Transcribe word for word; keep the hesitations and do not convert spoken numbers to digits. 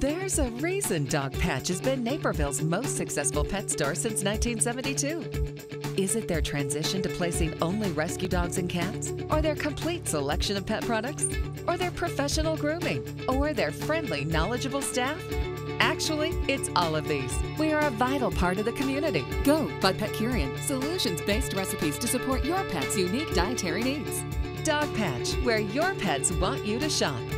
There's a reason Dog Patch has been Naperville's most successful pet store since nineteen seventy-two. Is it their transition to placing only rescue dogs and cats? Or their complete selection of pet products? Or their professional grooming? Or their friendly, knowledgeable staff? Actually, it's all of these. We are a vital part of the community. Go by Petcurian, solutions-based recipes to support your pet's unique dietary needs. Dog Patch, where your pets want you to shop.